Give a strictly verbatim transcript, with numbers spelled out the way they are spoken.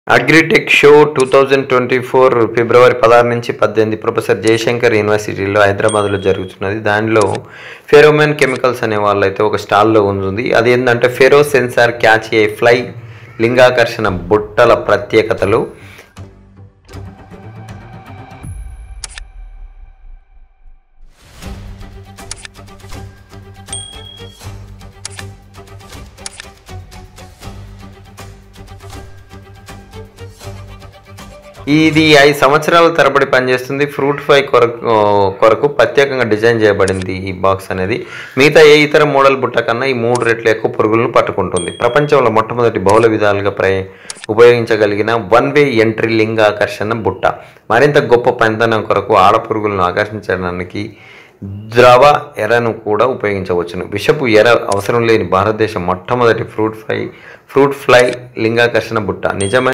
Agritech show two thousand twenty four ఫిబ్రవరి పదహారు నుంచి పద్దెనిమిది ప్రొఫెసర్ జయశంకర్ యూనివర్సిటీలో హైదరాబాద్లో జరుగుతున్నది. దానిలో ఫెరోమెన్ కెమికల్స్ అనే వాళ్ళైతే ఒక స్టాల్లో ఉంది. అది ఏంటంటే fero sensor catch a fly లింగాకర్షణ బుట్టల ప్రత్యేకతలు. ఇది ఐదు సంవత్సరాల తరబడి పనిచేస్తుంది. ఫ్రూట్ ఫ్లై కొరకు కొరకు ప్రత్యేకంగా డిజైన్ చేయబడింది ఈ బాక్స్ అనేది. మిగతా ఏ ఇతర మోడల్ బుట్ట కన్నా ఈ మూడు రెట్లు ఎక్కువ పురుగులను పట్టుకుంటుంది. ప్రపంచంలో మొట్టమొదటి బహుళ విధాలుగా ప్రయ ఉపయోగించగలిగిన వన్ వే ఎంట్రీ లింగాకర్షణ బుట్ట. మరింత గొప్ప పనితనం కొరకు ఆడ పురుగులను ఆకర్షించడానికి ద్రవ ఎరను కూడా ఉపయోగించవచ్చును. విషపు ఎర అవసరం లేని భారతదేశం మొట్టమొదటి ఫ్రూట్ ఫ్లై ఫ్రూట్ ఫ్లై లింగాకర్షణ బుట్ట. నిజమైన